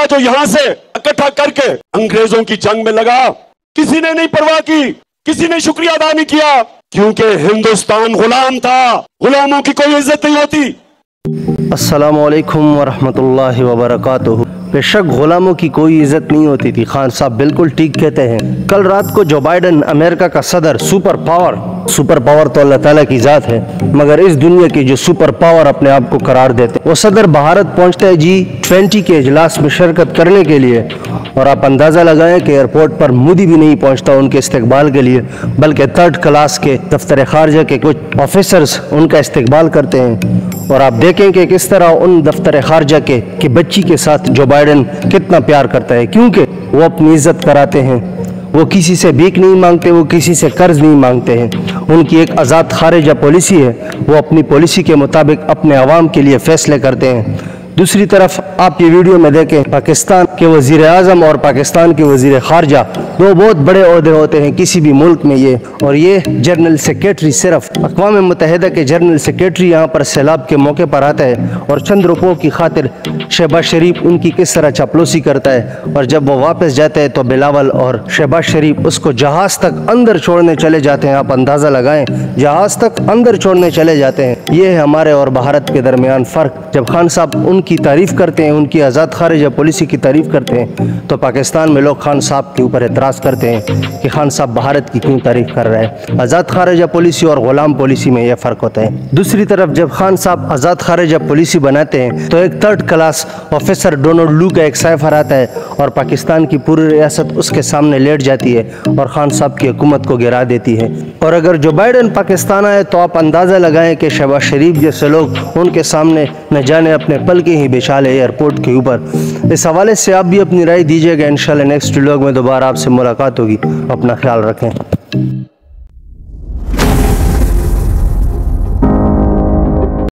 जो यहां से इकट्ठा करके अंग्रेजों की जंग में लगा, किसी ने नहीं परवाह की, किसी ने शुक्रिया अदा नहीं किया, क्योंकि हिंदुस्तान गुलाम था। गुलामों की कोई इज्जत नहीं होती। अस्सलामु अलैकुम वरहमतुल्लाहि वबरकातुहू। बेशक गुलामों की कोई इज्जत नहीं होती थी। खान साहब बिल्कुल ठीक कहते हैं। कल रात को जो बाइडन अमेरिका का सदर, सुपर पावर तो अल्लाह ताला की जात है, मगर इस दुनिया की जो सुपर पावर अपने आप को करार देते, वो सदर भारत पहुंचता है G20 के इजलास में शिरकत करने के लिए, और आप अंदाज़ा लगाएं कि एयरपोर्ट पर मोदी भी नहीं पहुंचता उनके इस्तकबाल के लिए, बल्कि थर्ड क्लास के दफ्तर खारजा के कुछ ऑफिसर्स उनका इस्तकबाल करते हैं। और आप देखें कि किस तरह उन दफ्तर खारजा के बच्ची के साथ जो बाइडन कितना प्यार करता है, क्योंकि वो अपनी इज्जत कराते हैं। वो किसी से भीख नहीं मांगते, वो किसी से कर्ज नहीं मांगते हैं। उनकी एक आज़ाद खारिजा पॉलिसी है, वो अपनी पॉलिसी के मुताबिक अपने अवाम के लिए फ़ैसले करते हैं। दूसरी तरफ आप ये वीडियो में देखें, पाकिस्तान के वज़ीर आज़म और पाकिस्तान के वज़ीर खारजा दो बहुत बड़े ओहदे होते हैं किसी भी मुल्क में ये, और ये जनरल सेक्रेटरी, सिर्फ अक़वाम मुत्तहिदा के जनरल सेक्रेटरी यहाँ पर सैलाब के मौके पर आता है और चंद रुपयों की खातिर शहबाज शरीफ उनकी किस तरह चापलूसी करता है, और जब वो वापस जाते हैं तो बिलावल और शहबाज शरीफ उसको जहाज़ तक अंदर छोड़ने चले जाते हैं। आप अंदाज़ा लगाएं, जहाज़ तक अंदर छोड़ने चले जाते हैं। ये है हमारे और भारत के दरमियान फ़र्क। जब खान साहब उनकी तारीफ़ करते हैं, उनकी आज़ाद खारिजा पॉलिसी की तारीफ़ करते हैं, तो पाकिस्तान में लोग खान साहब के ऊपर एतराज़ करते हैं कि खान साहब भारत की क्यों तारीफ़ कर रहे हैं। आज़ाद खारिजा पॉलिसी और ग़ुलाम पॉलिसी में यह फ़र्क होता है। दूसरी तरफ जब खान साहब आज़ाद खारिजा पॉलिसी बनाते हैं तो एक थर्ड क्लास ऑफिसर डोनाल्ड लू का एक साइफर आता है और पाकिस्तान की पूरी रियासत उसके सामने लेट जाती है और खान साहब की हुकूमत को गिरा देती है। और अगर जो बाइडन पाकिस्तान आए तो आप अंदाज़ा लगाएं कि शहबाज शरीफ जैसे लोग उनके सामने न जाने अपने पल के ही बिछा ले एयरपोर्ट के ऊपर। इस हवाले से आप भी अपनी राय दीजिएगा। इंशाल्लाह नेक्स्ट व्लॉग में दोबारा आपसे मुलाकात होगी। अपना ख्याल रखें।